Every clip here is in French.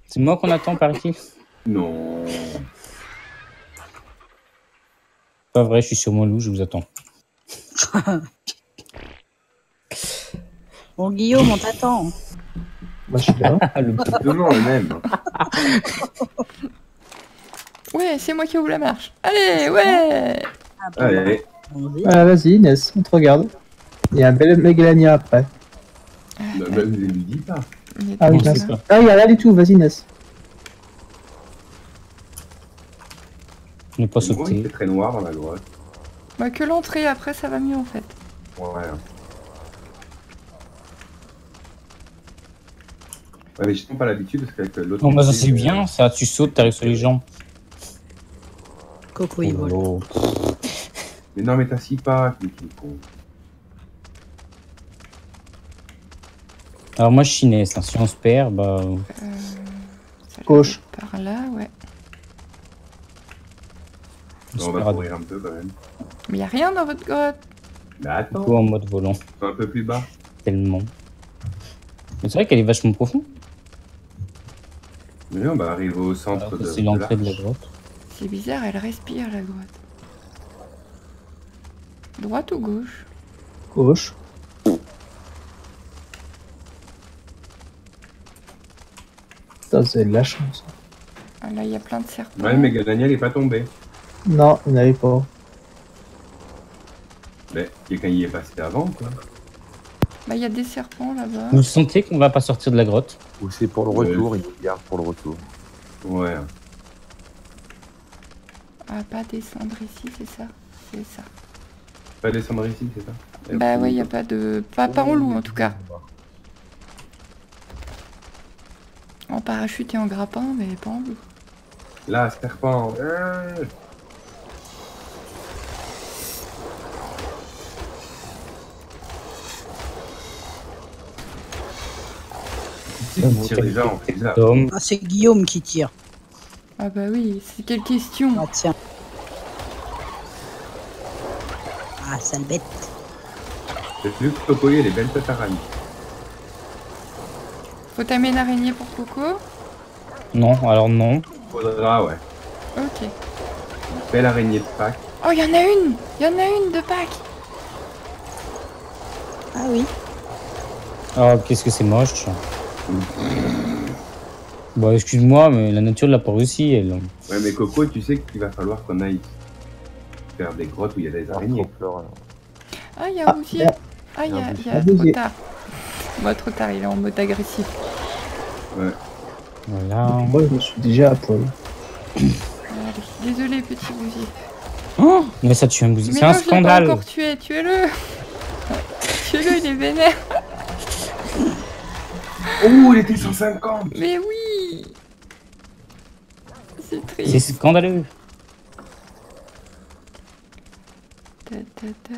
C'est moi qu'on attend par ici. Non. Pas vrai, je suis sur mon loup, je vous attends. Bon, Guillaume, on t'attend. Moi, je suis là. Exactement le même. Ouais, c'est moi qui ouvre la marche. Allez, ouais. Ah, bon, Allez. allons-y. Ah, vas-y, Inès, on te regarde. Il y a un bel Mégalania après. Bah, ne lui dis pas. Il est Ah oui, tout mince. ça. Ah, il y a rien du tout, vas-y, Inès. Ne pas Moi, il sauter. fait très noir dans la grotte. Bah, que l'entrée, après, ça va mieux en fait. Ouais. Ouais, mais je n'ai pas l'habitude parce qu'avec l'autre. Non, bah ça côté, c'est bien, ça, tu sautes, t'arrives sur les gens. Coco, il vole. Oh. Mais non, mais t'assis pas, tu es con. Alors moi je suis Inès, hein. Si on se perd, bah... Ça Gauche. doit être par là, ouais. on se On va perdra courir un peu quand même. Mais y a rien dans votre grotte. Mais attends, en mode volant, un peu plus bas. tellement. Mais c'est vrai qu'elle est vachement profonde. Mais on va arriver au centre Alors que de. c'est l'entrée de la l'arche. grotte. C'est bizarre, elle respire la grotte. Droite ou gauche? Gauche. Putain, c'est de la chance. Ah, là, il y a plein de serpents. Ouais, mais Daniel est pas tombé. Non, il n'avait pas. Mais quelqu'un y est passé avant, quoi. Bah, il y a des serpents là-bas. Vous sentez qu'on va pas sortir de la grotte? Ou c'est pour le retour, il nous garde pour le retour. Ouais. Ah, pas descendre ici, c'est ça? C'est ça. Pas descendre ici, c'est ça? Bah ouais, y a pas de... Pas en loup, en tout cas. En parachute et en grappin, mais pas en loup. Là, serpent. Qui tire déjà en pizza? Tom, Ah, c'est Guillaume qui tire. Ah bah oui, c'est quelle question? Ah, tiens. Ah, sale bête. C'est plus que Coco, il y a des belles têtes araignées. Faut t'amener une araignée pour Coco? non, alors non. Faudra, ouais. Ok. Belle araignée de Pâques. Oh, y en a une! Y en a une de Pâques! Ah oui. Oh, qu'est-ce que c'est moche. Bon, excuse-moi, mais la nature l'a pas réussi, elle. Ouais, mais Coco, tu sais qu'il va falloir qu'on aille faire des grottes où il y a des araignées. Ah, y a un bousier! merde. Ah, y a Un trop bousier. tard. Moi, trop tard, il est en mode agressif. Ouais. Voilà. Moi, je me suis déjà à poil. Allez, désolé, petit bousier. Oh, mais ça tue un bousier. Mais C'est non, un je l'ai pas scandale. encore tué, tuez-le! Tuez-le, il est vénère! Oh, il était 150! Mais oui! C'est C'est triste. scandaleux. Ta, ta, ta.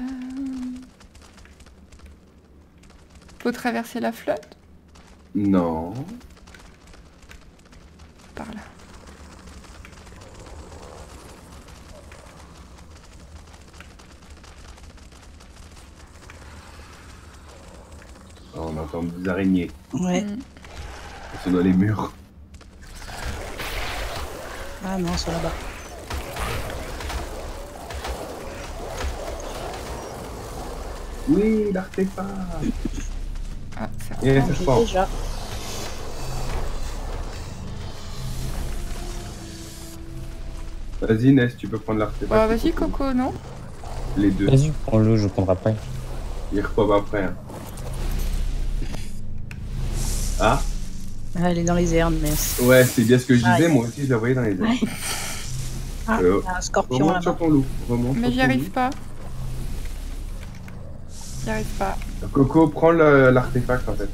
Faut traverser la flotte? Non. Par là. Oh, on entend des araignées. Ouais. Mm. C'est dans les murs. Ah non, c'est là-bas. Oui, l'artefact. Ah, ça. Et Ah, ça se j'ai prend. déjà. Vas-y, Ness, tu peux prendre l'artefact. Bah, vas-y, Coco, non? Les deux. Vas-y, prends-le, je prendrai après. Il repop après. Hein. Ah, Ah, elle est dans les airs, mais... ouais, c'est bien ce que je disais. Aïe. Moi aussi, je la voyais dans les airs. Ouais. Ah, Euh, il y a un scorpion Remonte là-bas. sur ton loup. Remonte Mais sur j'y ton arrive loup. pas. J'y arrive pas. Coco, prends l'artefact en fait.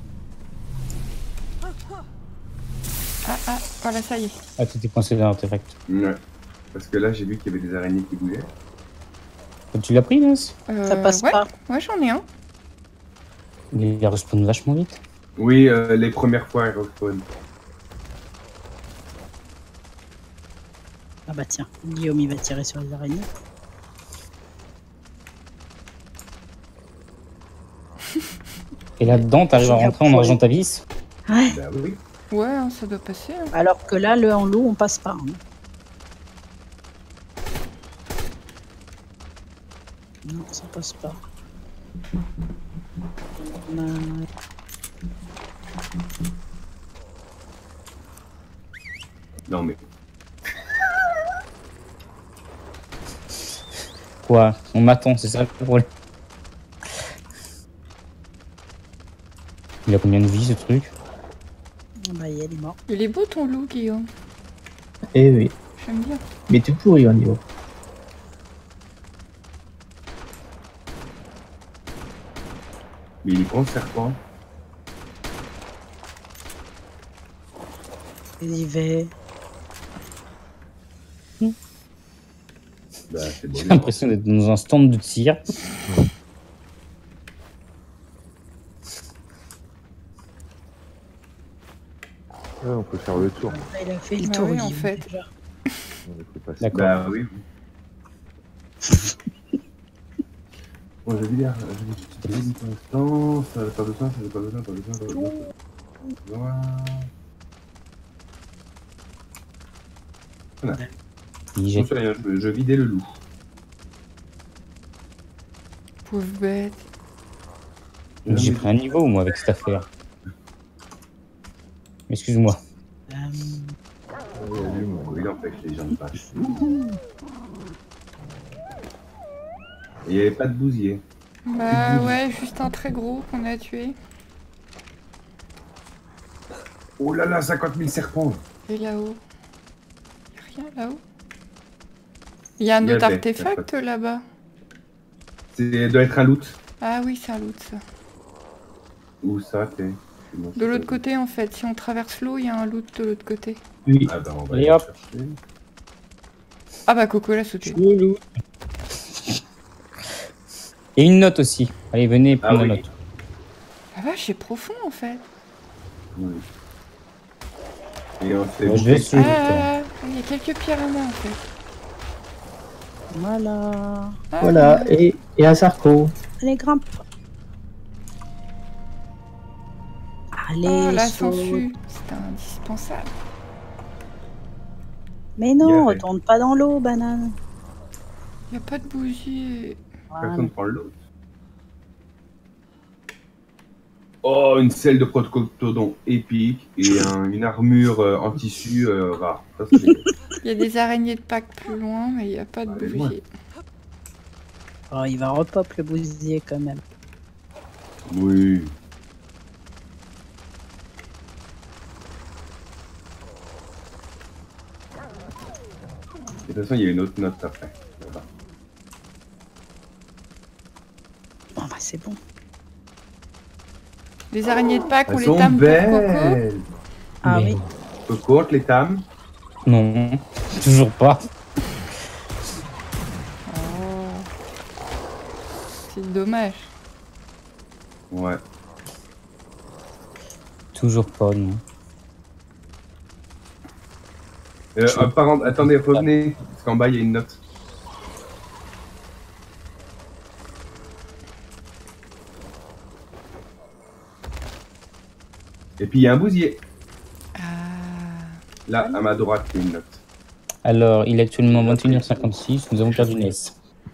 Ah, voilà, ça y est. Ah, tu t'es coincé dans l'artefact. Ouais. Parce que là, j'ai vu qu'il y avait des araignées qui bougeaient. Tu l'as pris, Ness? Ça passe ouais. pas. Ouais, j'en ai un. Il respawn vachement vite. Oui, les premières fois, elles respawnent. Ah bah tiens, Guillaume, il va tirer sur les araignées. Et là-dedans, t'arrives à rentrer en Argentavis. Ouais. Bah oui. Ouais, hein, ça doit passer. Hein. Alors que là, le en loup, on passe pas. Hein. Non, ça passe pas. On a- Non, mais Quoi? On m'attend, c'est ça le problème. Il a combien de vie ce truc? Bah, il est mort. Il est beau ton loup, Guillaume. Eh oui. J'aime bien. Mais tout pourri au niveau. mais il est grand, le serpent. Il y va. Bah, c'est bon. J'ai l'impression d'être dans un stand de tir. Ouais, on peut faire le tour. Il a fait le Bah tour, oui, en Guillaume, fait. déjà. On peut passer. D'accord. Bah oui. Bon, je vais dire, je vais dire pour l'instant, ça n'a pas besoin, ça n'a pas besoin, pas besoin, pas besoin. Voilà. Il jette. Attention, je vidais le loup. Pauvre bête. J'ai pris un niveau moi avec cette affaire. Excuse-moi. Oui, il empêche les gens de passer. Et il n'y avait pas de bousier. Bah ouais, juste un très gros qu'on a tué. Oh là là, 50 000 serpents. Et là-haut. Y'a rien là-haut. Il y a un Il y autre avait, artefact là-bas. C'est doit être un loot. Ah oui, c'est un loot ça. Où ça, t'es De l'autre côté en fait, si on traverse l'eau, il y a un loot de l'autre côté. Oui. Ah bah on va Et aller hop. chercher. Ah bah Coco l'a sauté. Chelou. Et une note aussi. Allez, venez Ah prendre la oui. note. La vache, c'est profond en fait. Oui. Et on fait Ouais, je vais bouffer. suivre. Ah, il y a quelques pierres en main en fait. Voilà. Ah, Voilà. ouais. Et un sarco. Allez, grimpe. Allez, Oh, la saute. sangsue, c'est indispensable. Mais Il y non, avait. retourne pas dans l'eau, banane. Il n'y a pas de bougie. Voilà. Personne prend l'autre. Oh, une selle de protocotodon épique et une armure en tissu rare. Ça, c'est bien. Il y a des araignées de Pâques plus loin, mais il n'y a pas de Allez, bougie. Oh, il va repop le bousier quand même. Oui. De toute façon, il y a une autre note après. Là-bas. Bon, bah, c'est bon. Les araignées de Pâques, on Elles les sont tame pour Coco. belles. Ah Mais oui. Coco, on te les tame. Non, toujours pas. Oh. C'est dommage. Ouais. Toujours pas, non. Attendez, revenez. Parce qu'en bas, il y a une note. Et puis, il y a un bousier. Ah. Là, à ma droite, il y a une note. Alors, il est actuellement 21h56, nous avons perdu Ness.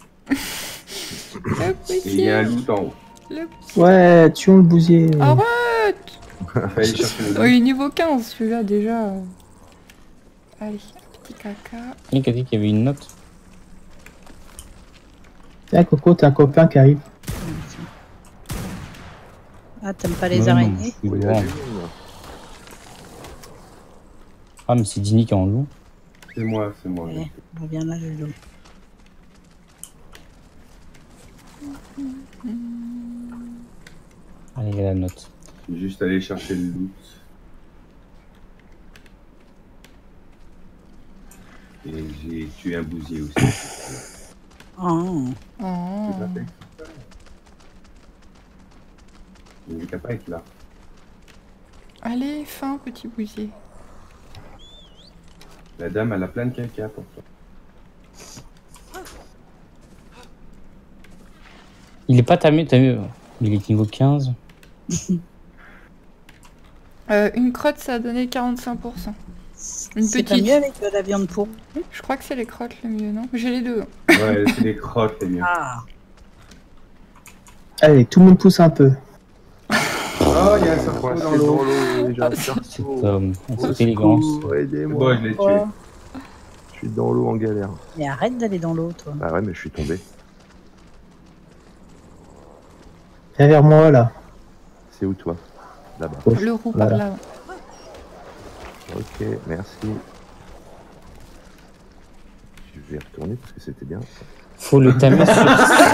Le Et il y a un petit. loot en haut. Le... Ouais, tuons le bousier. Arrête. Allez chercher le Oh, loot. il est niveau 15 celui-là déjà. Allez, un petit caca. Il a dit qu'il y avait une note. Tiens, Coco, t'as un copain qui arrive. Ah, t'aimes pas les Non, non, araignées je suis Oui, loin. Ah, mais c'est Dini qui est en loup. C'est moi, c'est moi. Ouais, reviens là, le loup. Allez, il y a la note. Je vais juste aller chercher le loot. Et j'ai tué un bousier aussi. Oh. Oh. C'est pas fait. Il est capable d'être là. Allez, fin, petit bousier. La dame, elle a plein de caca pour toi. Il est pas tamé, il est niveau 15. Une crotte, ça a donné 45%. Une C'est pas petite. mieux avec de la viande pour. Je crois que c'est les crottes le mieux, non? J'ai les deux. Ouais, c'est des crottes, c'est mieux. Ah, Allez, tout le monde pousse un peu. Oh, il y a un cerveau Coincé dans dans l'eau. l'eau, j'ai un Cet cerceau. homme, Au cette élégance. secours, aidez-moi. Bon, je l'ai tué. oh. Je suis dans l'eau en galère. Mais arrête d'aller dans l'eau, toi. Ah ouais, mais je suis tombé. Viens vers moi là. C'est où toi? Là-bas. Gauche. Le roux Voilà. par là. Ok, merci. Je vais retourner parce que c'était bien. Faut le tamer sur...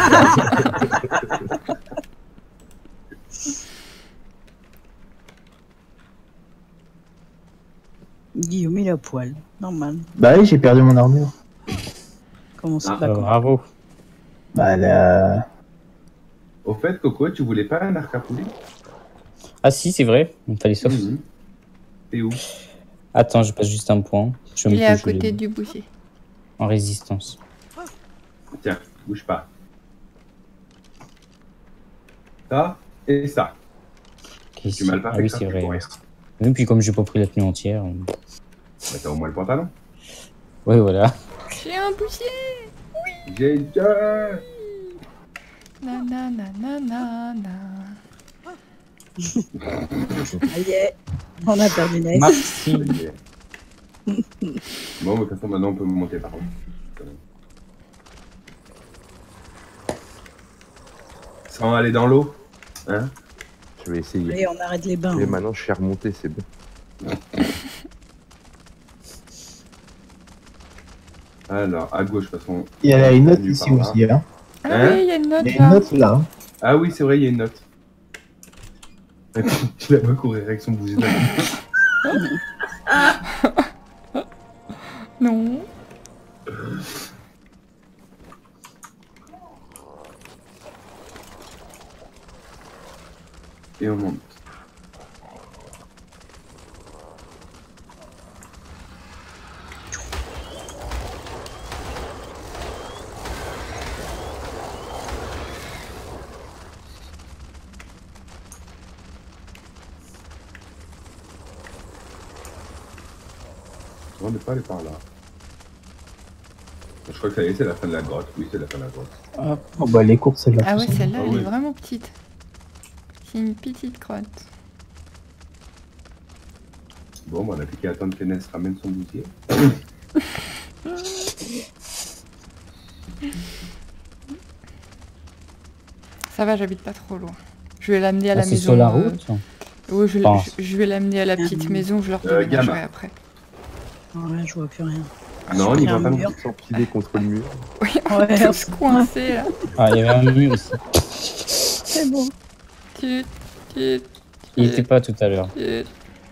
Guillaume, il a poil. Normal. Bah oui, j'ai perdu mon armure. Comment ça Ah, va quand Bravo. Bah là... Au fait, Coco, tu voulais pas un arc à poulet? Ah si, c'est vrai. Il fallait sauf. Mhm. T'es où? Attends, je passe juste un point. Je me Il est à touche côté du bousier. en résistance. Tiens, bouge pas. Ça et ça. Ok, ici. mal pas Ah fait oui, ça, c'est c'est vrai. pour rien. Et puis comme j'ai pas pris la tenue entière. Bah, t'as au moins le pantalon. Ouais, voilà. J'ai un bousier. J'ai déjà. Nanananana. Ça y est, on a perdu Ness. Merci. Bon, mais de toute façon, maintenant on peut monter par contre. Sans aller dans l'eau. Hein? Je vais essayer. Allez, on arrête les bains. Et maintenant, je suis remonté, c'est bon. Alors, à gauche, de toute façon. Il y a une note Venu ici par là. aussi, hein. Ah Hein? oui, il y a une note Il y a là. une note là. Ah oui, c'est vrai, il y a une note. Tu la vois courir avec son bousier. Non. Et on monte. On n'est pas allé par là. Je crois que ça y est, c'est la fin de la grotte. Oui, c'est la fin de la grotte. Hop. Oh bah les courses celle-là. Ah de ouais, toute façon. celle-là, Ah elle ouais. est vraiment petite. C'est une petite crotte. Bon, bah, on a plus qu'à attendre que Ness ramène son bousier. Ça va, j'habite pas trop loin. Je vais l'amener à Ah, la c'est maison. sur la route. Oui, pense. je vais l'amener à la petite maison, je leur Gamma. déménagerai après. Ouais, je vois plus rien. Non, il y a va un pas non mur. plus. S'empiler contre le mur. Oui, on Ouais, est tous coincés là. Ah, il y avait un mur ici. c'est bon. Tut, tut, Il était pas tout à l'heure. tut.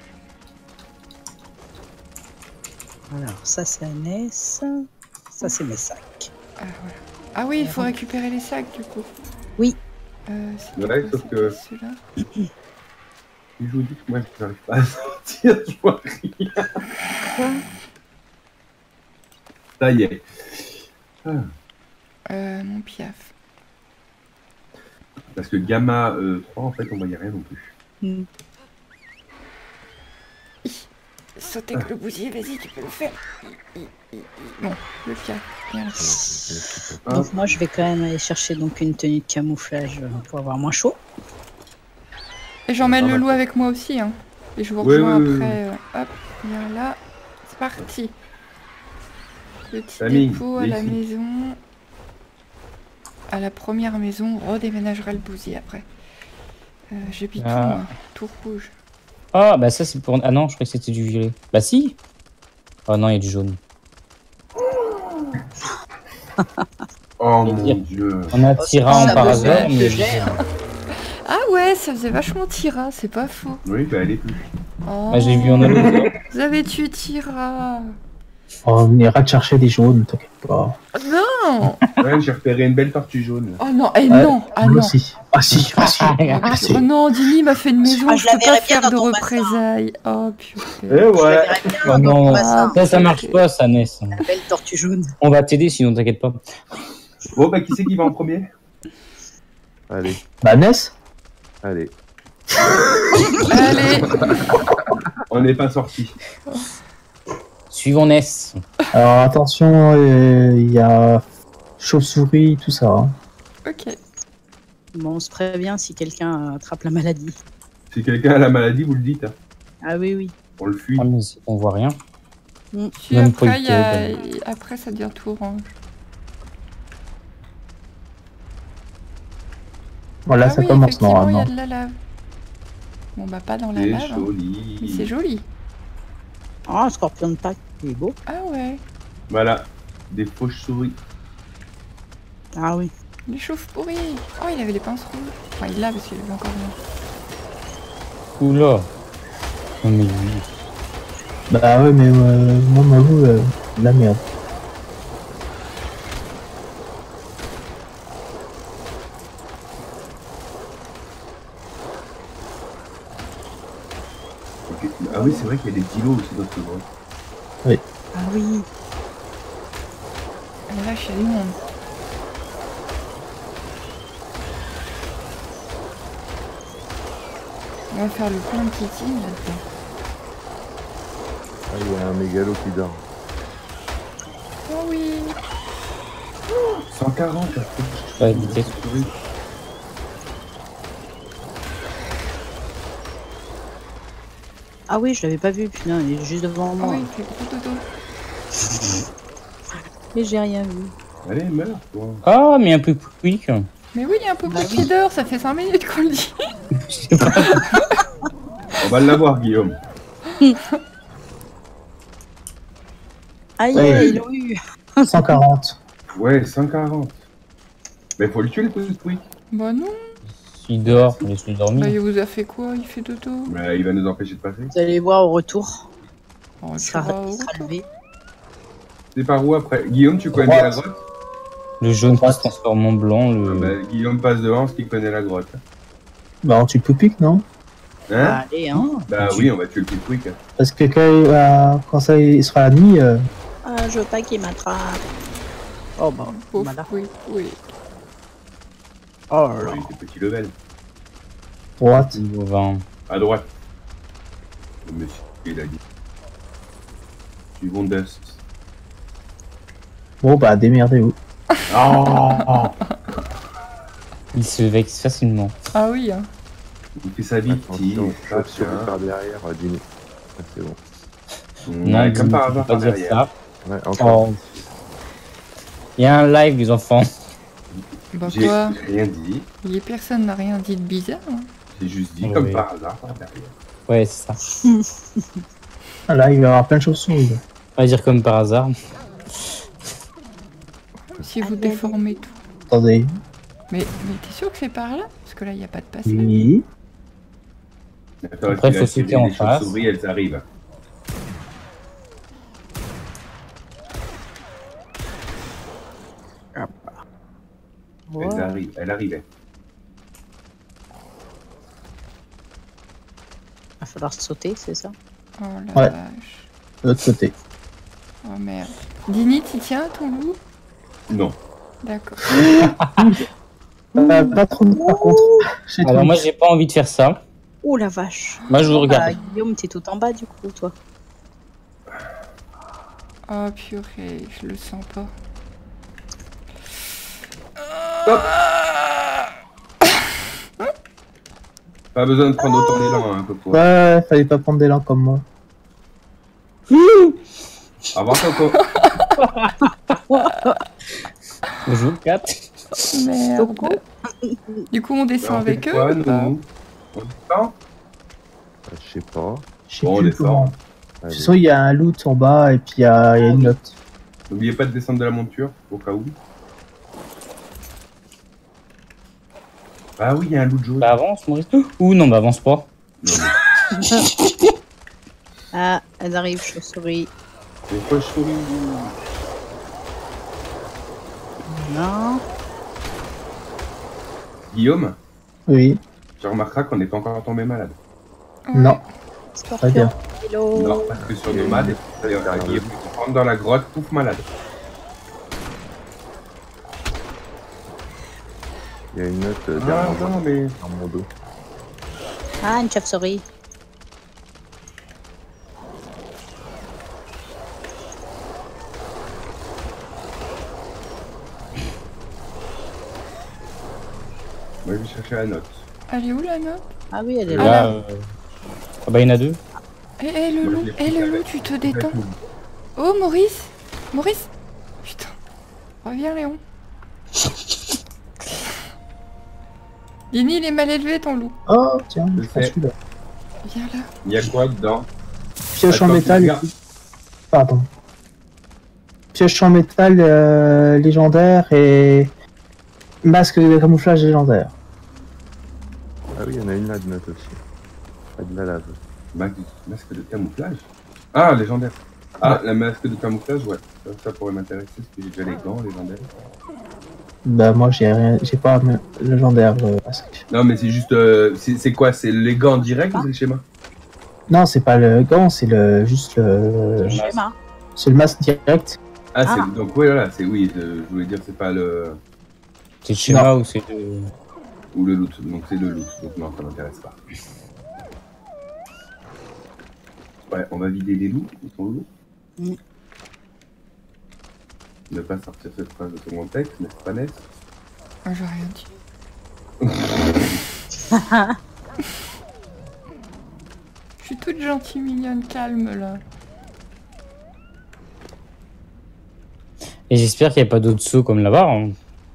Alors, ça c'est à Ness. Ça c'est mes sacs. Ah, voilà. Ah oui, il faut récupérer les sacs du coup. Oui. C'est Ouais, quoi, sauf c'était que- celui-là. Je vous dis que moi, je n'arrive pas à sortir, je vois rien. Ça y est. Ah. Mon piaf. Parce que Gamma 3, en fait, on voyait rien non plus. Hmm. Sauter avec le bousier, vas-y, tu peux le faire. Bon, le piaf. Viens là. Ah. Donc moi je vais quand même aller chercher donc une tenue de camouflage pour avoir moins chaud. Et j'emmène Ah, le loup d'accord. avec moi aussi, hein. Et je vous Oui, rejoins oui, oui, après. Hop, viens là. C'est parti. Petit Famille, dépôt à la ici. maison. À la première maison, on redéménagera le bousier après. J'habite tout, Ah. moi. Tout rouge. Ah, bah ça c'est pour... Ah non, je croyais que c'était du violet. Bah si. Oh non, il y a du jaune. Oh Et mon dire- dieu. On a Tyran ça par me hasard, fait mais... que j'ai, hein. Ah ouais, ça faisait vachement Tira, c'est pas faux. Oui, bah elle est plus. Oh, Bah, j'ai vu en allant. vous avez tué Tira. Oh, on ira te chercher des jaunes, t'inquiète pas. Non. Ouais, j'ai repéré une belle tortue jaune. Oh non, eh Ouais, non. Ah Moi non. aussi. Ah si, ah si. Ah, si. Oh non, Dini m'a fait une maison, Ah, je je la peux pas verrais bien faire de dans ton bassin. représailles. Oh Et purée. Je la ouais. verrais bien Oh dans non. ton bassin. Ça marche pas, ça, Ness. La belle tortue jaune. On va t'aider, sinon t'inquiète pas. Bon, bah qui c'est qui va en premier? Allez, Bah Ness, allez. Allez. On n'est pas sorti. Suivons Ness. Alors attention, il y a chauve-souris, tout ça. Hein. Ok. Bon, on se prévient si quelqu'un attrape la maladie. Si quelqu'un a la maladie, vous le dites. Hein. Ah oui, oui. On le fuit. Ah, mais on voit rien. Si Même après, pas eu après, ça devient tout orange. Voilà, Ah ça oui, commence effectivement, il y normalement. a de la lave. Bon, bah, pas dans la C'est lave. Hein. joli. Mais c'est joli. Ah, un scorpion de Pâques, il est beau. Ah ouais. Voilà. Des fauches souris. Ah oui. Les chauves-pourris. Oh, il avait les pinces rouges. Enfin, il l'a parce qu'il avait encore rien. Oula. Oh, mais oui. Bah ouais, mais moi, m'avoue, la merde. Ok. Ah oui, c'est vrai qu'il y a des kilos aussi dans ce gros. Ah oui. Ah, la vache, il y a du monde. On va faire le plein de Kitty là-dedans. Ah, il y a un mégalo qui dort. Oh oui. 140 après. Ouais, vitesse. Ah oui, je l'avais pas vu, putain, il est juste devant Oh moi. oui, il fait gros dodo. Mais j'ai rien vu. Allez, meurs, toi. Ah, mais un peu quick. Mais oui, il y a un peu Bah plus qui dort, ça fait 5 minutes qu'on le dit. On va l'avoir, Guillaume. Aïe, Ouais. ils l'ont eu. 140. Ouais, 140. Mais faut le tuer, le petit quick. Bah non. Il dort, laisse-le dormir. Bah il vous a fait quoi? Il fait dodo. Mais il va nous empêcher de passer. Vous allez voir au retour. Oh, Il tu sera, vas au il sera retour. levé. C'est par où après? Guillaume, tu connais la Droite. grotte? Le jaune qui se transforme en blanc, le... Ah bah, Guillaume passe devant, ce qui connaît la grotte. Bah on tue Poupic, non? Hein? Allez, hein. Bah oui, on va tuer le petit quick. Parce que quand ça il sera la nuit, Ah, je veux pas qu'il m'attrape. Oh bah, Pauvre, voilà. oui, oui. Oh Ouais, là. il était petit level. droite. niveau 20. À droite. Le monsieur, il a dit. Suivons Dust. Bon bah démerdez-vous. Oh! Il se vexe facilement. Ah oui, hein. Il fait sa victime. Attention, chauve-souris par derrière, Dini. Ah, c'est bon. Ouais, comme dis- par faut hasard pas par dire derrière. ça. Ouais, encore. Oh. Il y a un live, les enfants. Bah J'ai quoi? rien dit. Personne n'a rien dit de bizarre. Hein. J'ai juste dit Oui. comme par hasard par derrière. Ouais, c'est ça. Ah, là il va y avoir plein de chauves-souris. On va dire comme par hasard. Si vous déformez tout. Attendez. Mais t'es sûr que c'est par là? Parce que là, il n'y a pas de passage. Oui. Attends, Après, tu faut vas tirer sauter en les face. chauves-souris, elles arrivent. Elles arrivent, elles arrivaient. Va falloir sauter, c'est ça? Oh la Ouais. vache. De l'autre côté. Oh merde. Dini, t'y tiens ton loup? Non. D'accord. Pas trop de par contre. Chez Alors toi. moi, j'ai pas envie de faire ça. Oh la vache. Moi, je vous Ah, regarde. Guillaume, t'es tout en bas du coup, toi. Oh purée, je le sens pas. Pas besoin de prendre autant d'élan, hein, Coco. Ouais, fallait pas prendre d'élan comme moi. Au revoir, Coco. Je joue 4. Merde. Du coup, on descend On fait avec quoi, eux ou pas? nous? On descend? Je sais pas. Je sais Bon, on plus descend. comment. De Allez. toute façon, il y a un loot en bas et puis il y a une note. N'oubliez pas de descendre de la monture, au cas où. Ah oui, il y a un loup jaune. Bah avance, Maurice. Ouh non, bah avance pas. Non, mais Ah, elles arrivent, chauve-souris. les chauves-souris. Non. Guillaume, Oui. tu remarqueras qu'on n'est pas encore tombé malade. Ouais. Non. Très bien. Scorpion. Hello. Non, parce que sur Nomade, Guillaume qui rentre dans la grotte, pouf malade. Il y a une note Ah derrière non, mais dans mon dos. Ah, une chauve-souris. Moi, je vais chercher la note. Elle est où la note? Ah oui, elle est Et là. là, ah bah il y en a deux. Eh le Moi, loup, je l'ai eh pris le loup, avec- tu te avec détends. nous. Oh Maurice, Maurice. Putain. Reviens Léon. Lini, il est mal élevé ton loup. Oh, tiens, Je je prends sais. celui-là. Viens là. Il y a quoi dedans? Pioche en Attends, métal. regarde. Pardon. Pioche en métal légendaire et masque de camouflage légendaire. Ah oui, il y en a une là de note aussi. Pas de la lave. Masque de camouflage? Ah, légendaire. Ah, la masque de camouflage, ouais. Ça pourrait m'intéresser parce que j'ai déjà les gants légendaires. Bah moi j'ai rien, j'ai pas un légendaire masque. Non, mais c'est juste. C'est quoi? C'est les gants directs ou c'est le schéma? Non, c'est pas le gant, c'est le juste le Schéma. c'est le masque direct. Ah, Ah. c'est. Donc, ouais, voilà, c'est oui. Je voulais dire, c'est pas le. C'est le schéma ou c'est le... Ou le loot. Donc, c'est le loot. Donc, non, ça m'intéresse pas. Ouais, on va vider les loups. Ils sont loups. Mm. Ne pas sortir cette phrase de second texte, n'est-ce pas, Ness? Ah, j'ai rien dit. Je suis toute gentille, mignonne, calme là. Et j'espère qu'il n'y a pas d'autres sauts comme là-bas. Hein.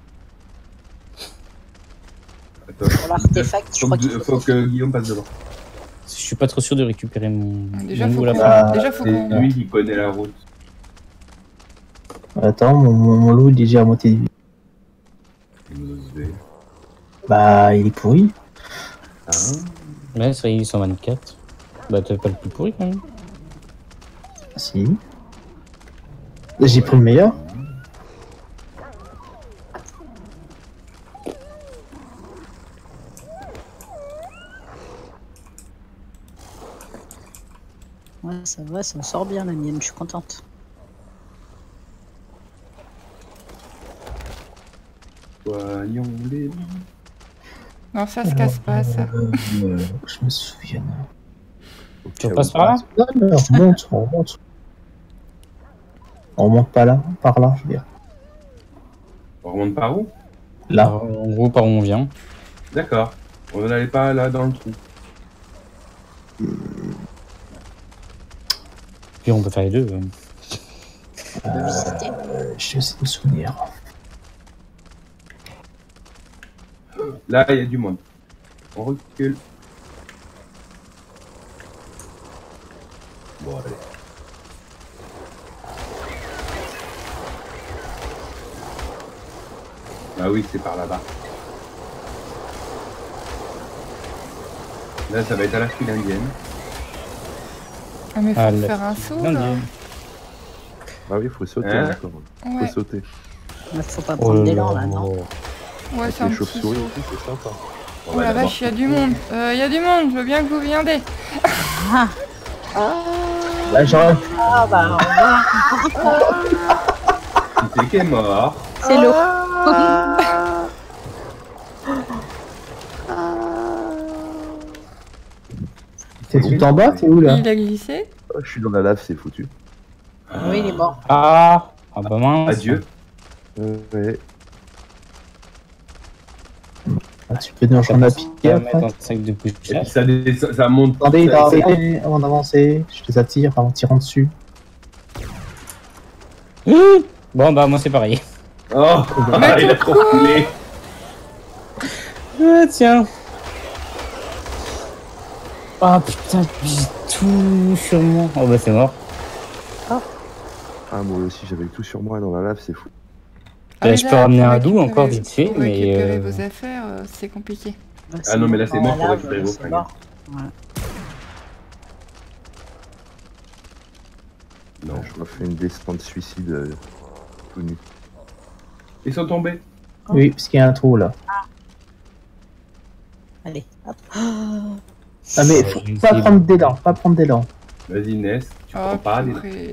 Attends. Pour l'artefact, je Faut, crois qu'il faut que Guillaume passe devant. Je suis pas trop sûr de récupérer mon... Déjà, mon faut loup qu'on... là-bas. là-bas. Déjà, faut C'est qu'on... lui qui connaît la route. Attends, mon loup il est déjà à moitié de vie. Il nous osait. Bah il est pourri. Ah, Ouais, c'est vrai, il est 124. Bah t'as pas le plus pourri quand même. Si. J'ai pris le meilleur. Ouais, ça va, ça me sort bien la mienne, je suis contente. soignons les loups. Non, ça se casse pas, ça. Je me souviens. Tu repasses par là? Non, non, on remonte, on remonte. On remonte pas là, par là, je veux dire. On remonte par où? Là. Alors, en gros, par où on vient. D'accord. On n'allait pas là dans le trou. Puis on peut faire les deux. Visiter. Je sais me souvenir. Là, il y a du monde. On recule. Bon, allez. Ah oui, c'est par là-bas. Là, ça va être à la file indienne. Ah, mais faut Ah, la- faire un saut, Non, là. mais- Ah oui, faut sauter Hein encore. Ouais, Faut sauter. Faut pas Oh prendre là d'élan là. là, non? ouais, c'est un Les petit chauves-souris saut. aussi, c'est sympa. On Oh va la d'abord- vache, il y a du monde. Il y a du monde, je veux bien que vous viendez. Ah, Là, j'aurais ah bah, on va. Qui c'est qui est mort? C'est l'eau. T'es tout en bas, t'es où là? Il a glissé. Oh, je suis dans la lave, c'est foutu. Oui, il est mort. Ah, ah bah mince. Adieu. Ouais. Ah, tu peux nous rejoindre la piquer On va après. mettre un sac de Et puis poussière. ça monte. Attendez, ça- ça- attendez, avant d'avancer, je les attire en tirant dessus. Bon bah moi c'est pareil. Oh, il a trop coulé. Ah tiens. Ah putain, j'ai tout sur moi. Oh bah c'est mort. Ah, moi aussi, j'avais tout sur moi dans la lave, c'est fou. Ah, mais je là, peux ramener pour un doux récupérer- encore vite fait, pour mais, récupérer vos affaires, c'est compliqué. Ah non, mais là, c'est mort pour Voilà, récupérer vos c'est fringues. mort. Non. Je refais une descente suicide tout nu. Ils sont tombés. Oui, parce qu'il y a un trou là. Allez, hop. Ah mais faut pas prendre d'élan, pas prendre d'élan. Vas-y, Ness. Tu Oh, prends pas des... purée.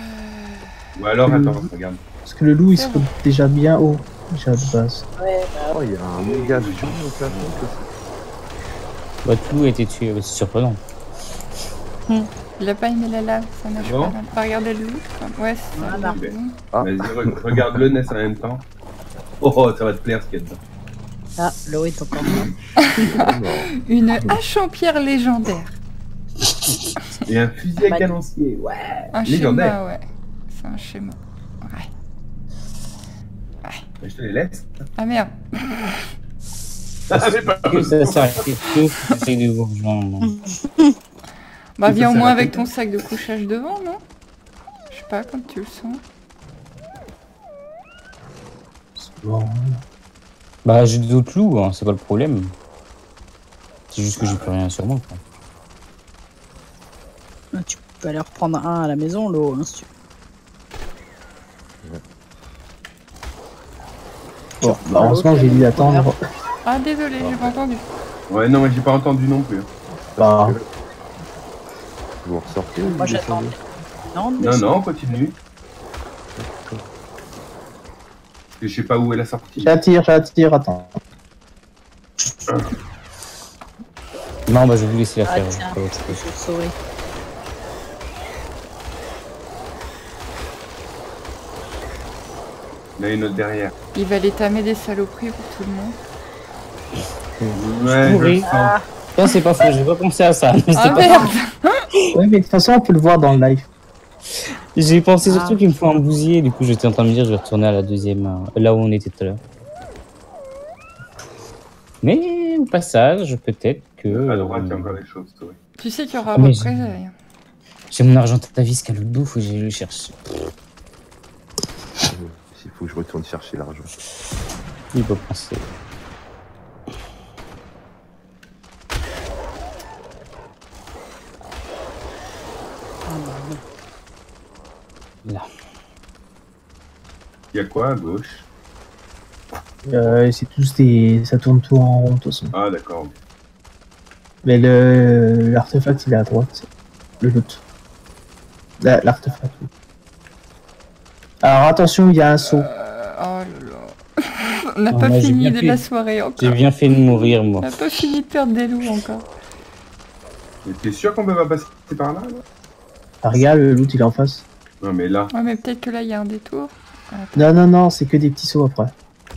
Ou alors, attends, regarde. Parce que le loup il se trouve déjà bien haut, déjà de base. Ouais, bah Oh, il y a un méga vision au plafond. Votre loup a été tué, c'est surprenant. Il a pas aimé la lave, ça marche Bon. pas. Bah, regardez le loup. Ouais, c'est ça. Voilà. Ah. Vas-y, regarde-le, Ness, en même temps. Oh, ça va te plaire ce qu'il y a dedans. Ah, l'eau est encore là. Une hache en pierre légendaire. Et un fusil à canoncier, ouais. Un Légendaire. schéma, ouais. C'est un schéma. Ouais. Je te les laisse. Ah merde. Ah, mais pas Que ça sert à quelque chose, j'essaie de vous rejoindre. Bah Ça viens au sert moins à avec quoi ton sac de couchage devant, non? Je sais pas, comme tu le sens. Bon. Bah j'ai d'autres loups, hein, c'est pas le problème. C'est juste que j'ai plus rien sur moi. Quoi. Ah, tu peux aller reprendre un à la maison, l'eau, hein, si tu Bon, bah, heureusement, j'ai dû attendre. Ah désolé, j'ai pas entendu. Ouais, non, mais j'ai pas entendu non plus. Bah, Vous ressortez ou Moi, vous j'attends. descendez? Non, Non, non, continue. Parce que je sais pas où est la sortie. j'attire, attends. Non, bah je vais vous laisser la Ah faire. tiens, pas autre je chose. vais sauver. Il y en a une autre derrière. Il va les tamer des saloperies pour tout le monde. Ouais, je le Oui. sens. Non, c'est pas faux, j'ai pas pensé à ça. Ah merde. Ouais, mais de toute façon, on peut le voir dans le live. J'ai pensé Ah. surtout qu'il me faut un bousier, du coup j'étais en train de me dire je vais retourner à la deuxième, là où on était tout à l'heure. Mais au passage, peut-être que... À droite, il y a encore des choses, oui. Tu sais qu'il y aura Ah, mais représailles. J'ai mon argent à vis qu'à l'autre bout, faut que j'aille le chercher. Il faut que je retourne chercher l'argent. Il faut penser. Ah, bah, bon. Là. Il y a quoi à gauche? C'est tous des. Ça tourne tout en rond, de toute façon. Ah, d'accord. Mais l'artefact, il est à droite. Le loot. L'artefact, oui. Alors attention, il y a un saut. Oh là là. On n'a Ah, pas moi, j'ai fini bien de fait. la soirée encore. J'ai bien fait de mourir, On moi. n'a pas fini de perdre des loups encore. Mais t'es sûr qu'on peut pas passer par là, là? Ah, regarde, le loot, il est en face. Non, mais là. Ouais mais peut-être que là il y a un détour. Non, non, non, c'est que des petits sauts après.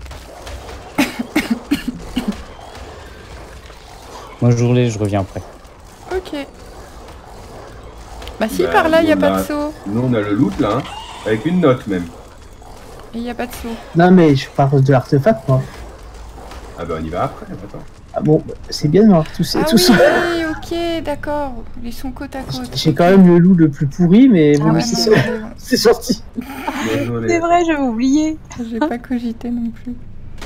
Moi je roulais, je reviens après. Ok. Bah si Bah, par là il y a nous, pas on de a- saut. Nous, on a le loot, là, hein, avec une note, même. Et il y a pas de saut. Non, mais je parle de l'artefact, moi. Ah, bah, on y va après, attends. Ah bon, c'est bien de voir tout ça. Ah tout oui, ça. oui, ok, d'accord. Ils sont côte à côte. J'ai quand même le loup le plus pourri, mais bon, Ah ouais, c'est non, ça- mais bon, c'est sorti. Désolé. C'est vrai, j'avais oublié. j'ai pas cogité non plus.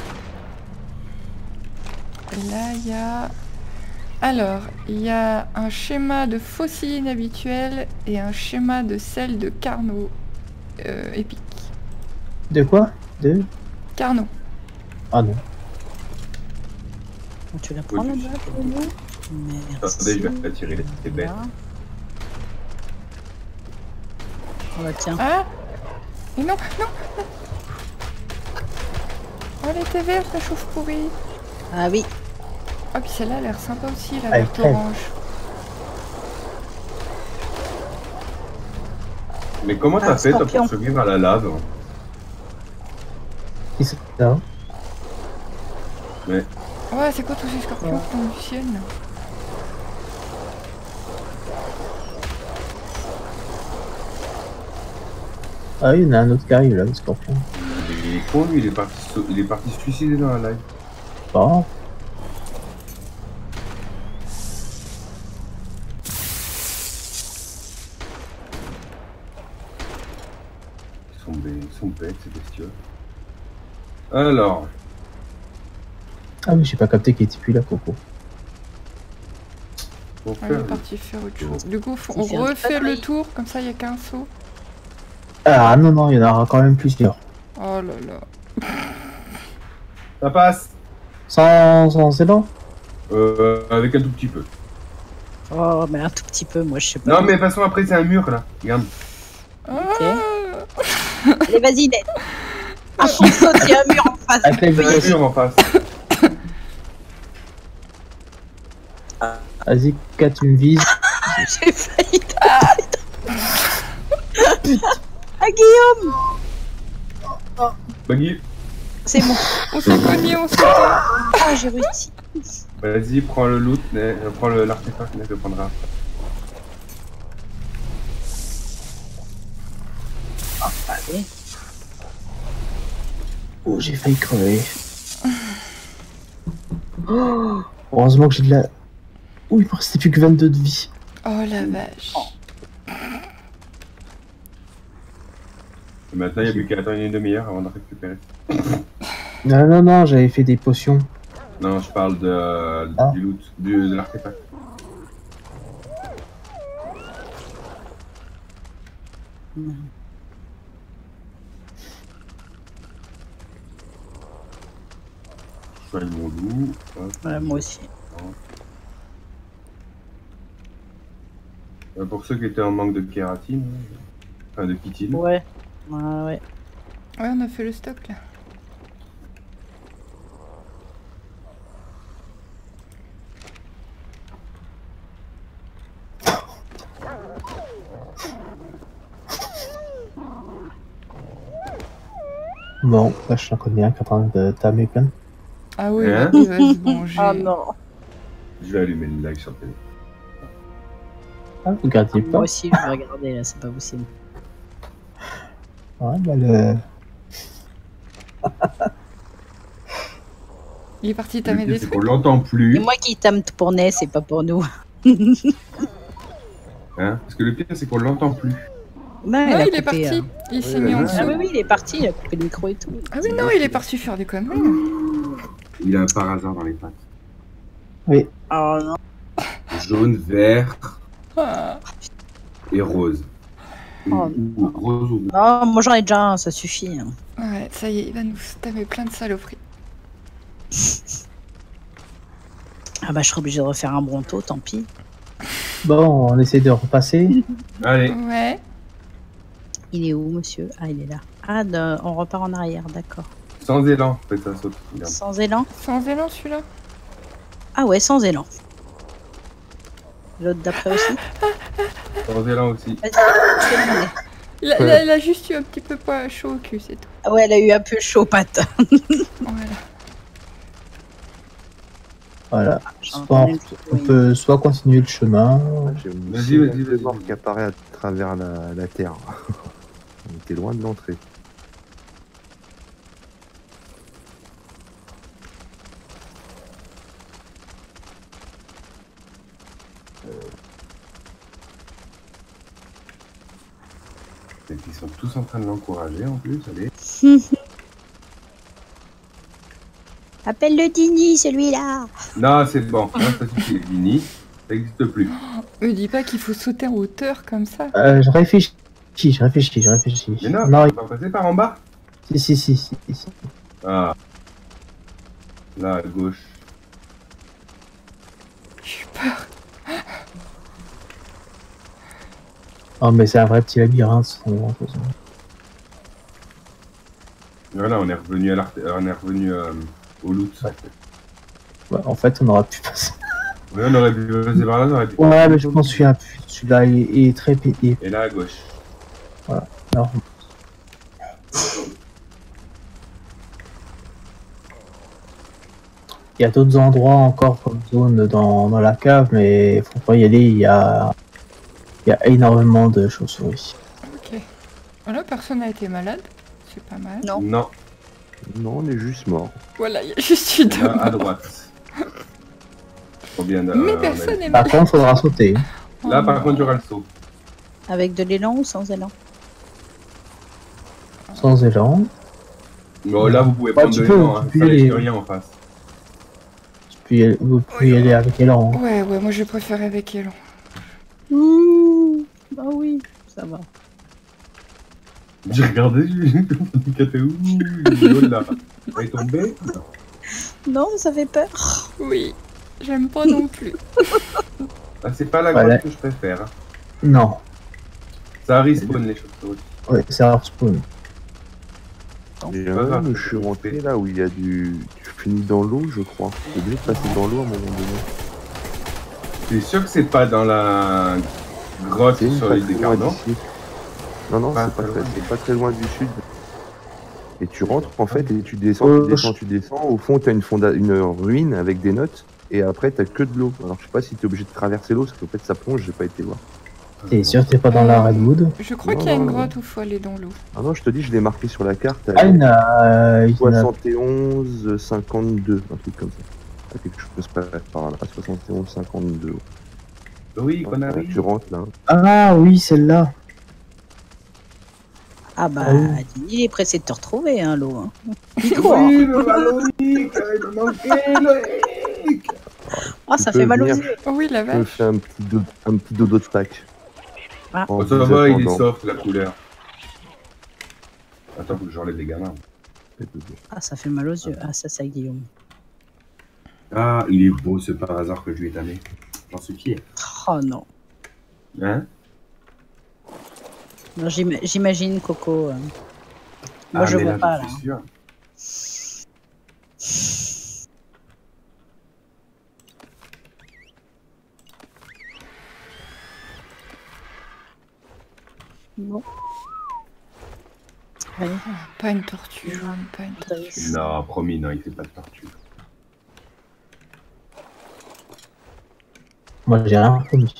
Et là, il y a... Alors, il y a un schéma de fossiles inhabituels et un schéma de sel de Carnot épique. De quoi? De Carnot. Ah non. Bon, tu la prends Oui. là-bas pour nous? Merci. Attendez, je vais attirer les bêtes. Voilà. Oh bah tiens. Ah mais non, non, non. Oh, elle était verte, la chauve-pourrie. Ah oui. Ah, puis celle-là a l'air sympa aussi, la Elle verte crève. orange. Mais comment Ah, t'as fait, toi, scorpion. pour survivre à la lave? C'est ça. Mais, Ouais, c'est quoi tous ces scorpions qui tombent du ciel là? Ah oui, il y en a un autre qui arrive là, le scorpion. il est con, lui, il est parti se suicider dans la live. Bon. Ils sont bêtes, ces bestioles. Alors, Ah oui, j'ai pas capté qu'il était plus là, Coco. pour Ah, il faire... est parti faire autre chose. Du coup, on Il fait un petit refait le patrouille. tour, comme ça il n'y a qu'un saut. Ah non, non, il y en aura quand même plusieurs. Oh là là. Ça passe Sans élan? avec un tout petit peu. Oh, mais un tout petit peu, moi je sais pas. Non, mais de toute façon, après, c'est un mur, là. Regarde. Ah, Allez, vas-y, Ned. Saute, il y a un mur en face. Avec la Il y a un vitesse. mur en face. Vas-y, Kat, tu me vises. J'ai failli. Ah, Guillaume! Baggy, C'est bon. On s'est cogné, on s'est... Ah, j'ai réussi. vas-y, prends le loot, prends l'artefact, je le prendra. Allez. Oh, j'ai failli crever. Oh, heureusement que j'ai de la... Oh, il me restait plus que 22 de vie. Oh la vache. Et maintenant, il n'y a plus qu'à attendre une demi-heure avant de récupérer. Non, non, non, j'avais fait des potions. Non, je parle Ah. du loot, de l'artefact. Je soigne mon loup. Hop. Voilà, moi aussi. Pour ceux qui étaient en manque de kératine, enfin de chitine. Ouais. Ouais. Ouais, on a fait le stock là. Bon, là, je t'en connais un qui est en train de tamer plein. Ah oui, Hein il va se venger. Ah non. Je vais allumer le live sur le télé. Ah, vous regardez pas? Moi aussi, je vais regarder là, c'est pas possible. Ouais, bah le... Il est parti Le tamer pire, des c'est trucs. qu'on l'entend Et plus. moi qui tame pour Ney, c'est pas pour nous. Hein, parce que le pire, c'est qu'on l'entend plus. Non, Non, il est parti. Il s'est mis en ouais. Ah dessous. oui, il est parti, il a coupé le micro et tout. Ah oui, non, il est parti faire des conneries. Il a un par hasard dans les pattes. Oh non. Jaune, vert Ah. et rose. Oh, Ou rose ou Non, moi j'en ai déjà un, ça suffit. Hein. Ouais, ça y est, il va nous tamer plein de saloperies. Ah bah je serai obligé de refaire un bronto, tant pis. Bon, on essaie de repasser. Allez, Ouais. Il est où, monsieur? Ah, il est là. Ah, on repart en arrière, d'accord. sans élan, faites ça saute. Regarde. Sans élan? Sans élan celui-là. Ah ouais, sans élan. L'autre d'après aussi? Sans élan aussi. Vas-y, fais-le Ney. Il a juste eu un petit peu chaud au cul, c'est tout. Ah ouais, elle a eu un peu chaud patte. Voilà. Voilà. J'en Soit entends une on petite- peut soit continuer le chemin. J'ai une Vas-y, cible vas-y, de vas-y. mort qui apparaît à travers la terre. On était loin de l'entrée. Et ils sont tous en train de l'encourager en plus, allez. Appelle le Dini, celui-là. Non, c'est bon, non, ça suffit, Vini, ça n'existe plus. Me dis pas qu'il faut sauter en hauteur comme ça. Je réfléchis. Mais non, Non, on va passer par en bas. si. Ah. Là, à gauche. J'ai eu peur. Oh, mais c'est un vrai petit labyrinthe. Ce sont vraiment choses. Voilà, on est revenu au loot. Ouais, en fait, on aurait pu passer. Ouais, on aurait pu passer par là, on aurait pu. Ouais, mais je m'en souviens plus. Celui-là est très pété. Et là, à gauche. Alors, il y a d'autres endroits encore comme zone dans la cave, mais faut pas y aller. Il y a énormément de chauves-souris. Ok. Voilà, personne n'a été malade. C'est pas mal. Non. Non, Non, on est juste mort. Voilà, il y a juste une là, à dame. droite. Trop bien. Mais personne n'est Par malade. contre, faudra sauter. Là, par contre, il y aura le saut. Avec de l'élan ou sans élan? Sans élan. Bon, là, vous pouvez Ouais, prendre tu de peux, l'élan, tu hein, peux ça y risque aller. rien en face. Vous pouvez y aller avec élan. Hein. Ouais, moi je préfère avec Elon. Ouh, bah oui, ça va. J'ai regardé, j'ai dit, ouh, il est là. Il est tombé. Non, ça fait peur. Oui, j'aime pas non plus. Ah, c'est pas la Voilà. grotte que je préfère. Hein. Non. Ça respawn les chauves-souris. Ouais, c'est un spawn. Il y a un où je suis rentré là où il y a du. Tu finis dans l'eau, je crois. T'es obligé de passer dans l'eau à un moment donné. T'es sûr que c'est pas dans la grotte C'est une sur pas l'île très des loin Cardans? d'ici. Non, Pas c'est pas, très loin. c'est pas très loin du sud. Et tu rentres en fait et tu descends. Au fond, t'as une ruine avec des notes. Et après, t'as que de l'eau. Alors, je sais pas si t'es obligé de traverser l'eau, parce qu'en fait, ça plonge, j'ai pas été voir. T'es sûr que t'es pas dans la Redwood? Je crois Non, qu'il y a une non, grotte où il faut aller dans l'eau. Ah non, je te dis, je l'ai marqué sur la carte. Ah, il y en a... 71, 52, un truc comme ça. Ah, quelque chose par là. 71, 52. Oui, qu'on Voilà, arrive. tu rentres là. Ah oui, celle-là. Ah bah, Ah oui. il est pressé de te retrouver, hein, l'eau. Hein. Oui, le Valonique, il me manquait, Loïc. Ah, Tu ça peux fait mal aux venir. yeux. Oh oui, la Je me vache. fais un petit dodo de Pâques. Ah. En Oh, ça vous va, il est attendant. soft la couleur. Attends, faut que j'enlève les gamins. Ah, ça fait mal aux yeux. Ah, ça, Guillaume. Ah, il est beau ce par hasard que je lui ai tanné. J'en suis fier. Oh non. Hein? Non, j'imagine Coco. Moi, je mais vois là, pas, je là. suis sûr. Bon. Allez, Pas une tortue jaune, pas une tortue. Brice. Non, promis, non, il fait pas de tortue. Moi, j'ai rien promis.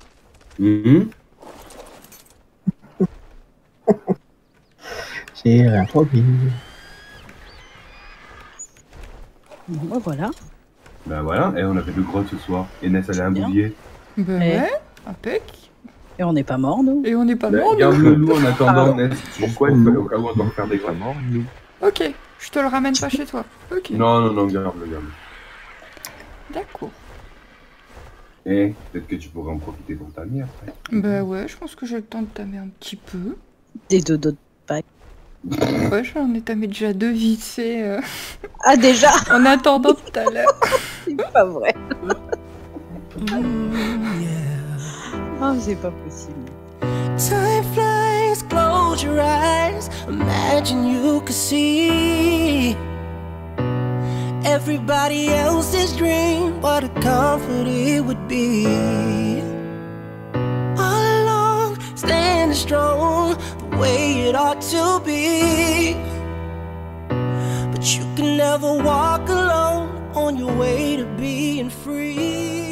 J'ai rien promis. Bon, voilà. Ben voilà, et on a fait deux grottes ce soir. Et Ness, elle a un Bien. bouvier. Bah Eh. ouais, impec. Et on n'est pas morts, nous. Et on n'est pas Ben, mort, nous. garde-le nous en attendant, Ah. Ness. Pourquoi juste nous au cas où on doit refaire des grottes. Vraiment, nous. Ok, je te le ramène pas chez toi. Ok, Non, garde-le, garde-le. d'accord. Et peut-être que tu pourrais en profiter pour tamer après. Bah ouais, je pense que j'ai le temps de tamer un petit peu. Des dodos de Pâques. Ouais, j'en ai tamé déjà deux vite fait Ah, déjà. en attendant tout à l'heure. C'est pas vrai. Ah, c'est pas possible. Time flies, close your eyes. Imagine you could see everybody else's dream. What a comfort it would be. All along, standing strong, the way it ought to be. But you can never walk alone on your way to being free.